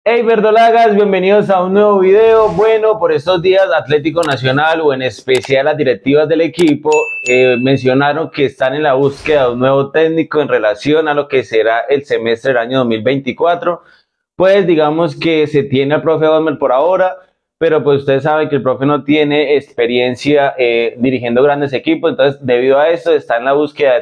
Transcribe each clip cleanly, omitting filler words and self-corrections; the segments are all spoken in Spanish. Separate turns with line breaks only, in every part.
Hey verdolagas, bienvenidos a un nuevo video. Bueno, por estos días Atlético Nacional o en especial las directivas del equipo mencionaron que están en la búsqueda de un nuevo técnico en relación a lo que será el semestre del año 2024. Pues digamos que se tiene al profe Osmer por ahora, pero pues ustedes saben que el profe no tiene experiencia dirigiendo grandes equipos, entonces debido a eso está en la búsqueda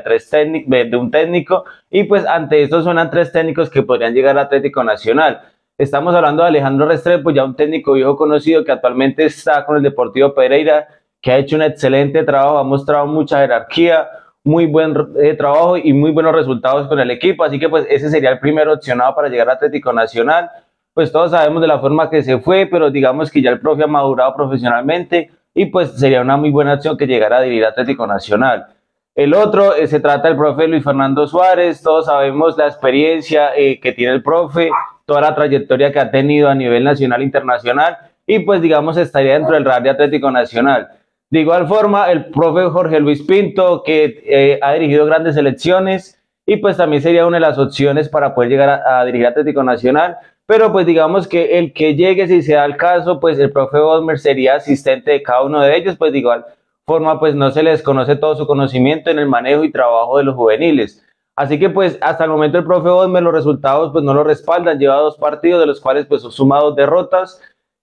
de un técnico y pues ante esto suenan tres técnicos que podrían llegar a Atlético Nacional. Estamos hablando de Alejandro Restrepo, ya un técnico viejo conocido que actualmente está con el Deportivo Pereira, que ha hecho un excelente trabajo, ha mostrado mucha jerarquía, muy buen trabajo y muy buenos resultados con el equipo, así que pues ese sería el primer opcionado para llegar a Atlético Nacional. Pues todos sabemos de la forma que se fue, pero digamos que ya el profe ha madurado profesionalmente y pues sería una muy buena opción que llegara a dirigir a Atlético Nacional. El otro se trata del profe Luis Fernando Suárez, todos sabemos la experiencia que tiene el profe, toda la trayectoria que ha tenido a nivel nacional e internacional y pues digamos estaría dentro del radar de Atlético Nacional. De igual forma, el profe Jorge Luis Pinto, que ha dirigido grandes selecciones y pues también sería una de las opciones para poder llegar a dirigir Atlético Nacional, pero pues digamos que el que llegue, si se da el caso, pues el profe Osmer sería asistente de cada uno de ellos, pues de igual forma pues no se les conoce todo su conocimiento en el manejo y trabajo de los juveniles. Así que pues hasta el momento el profe Osmer los resultados pues no lo respaldan, lleva 2 partidos de los cuales pues suma 2 derrotas.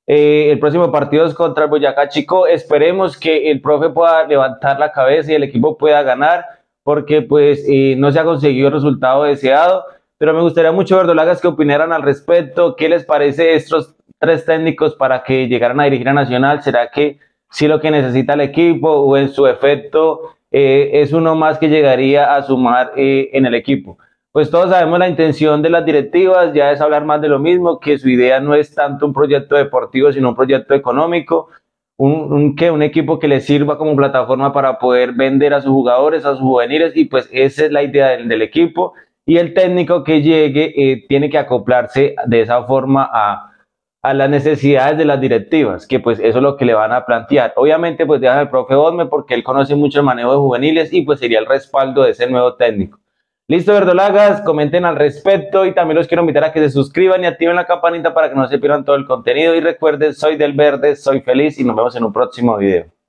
El próximo partido es contra el Boyacá Chico, esperemos que el profe pueda levantar la cabeza y el equipo pueda ganar porque pues no se ha conseguido el resultado deseado, pero me gustaría mucho verdolagas que opinaran al respecto, qué les parece estos tres técnicos para que llegaran a dirigir a Nacional, será que sí lo que necesita el equipo o en su efecto es uno más que llegaría a sumar en el equipo. Pues todos sabemos la intención de las directivas, ya es hablar más de lo mismo, que su idea no es tanto un proyecto deportivo, sino un proyecto económico, un equipo que les sirva como plataforma para poder vender a sus jugadores, a sus juveniles, y pues esa es la idea del equipo, y el técnico que llegue tiene que acoplarse de esa forma a las necesidades de las directivas, que pues eso es lo que le van a plantear. Obviamente pues dejan al profe Osme porque él conoce mucho el manejo de juveniles y pues sería el respaldo de ese nuevo técnico. Listo, verdolagas, comenten al respecto y también los quiero invitar a que se suscriban y activen la campanita para que no se pierdan todo el contenido y recuerden, soy del verde, soy feliz y nos vemos en un próximo video.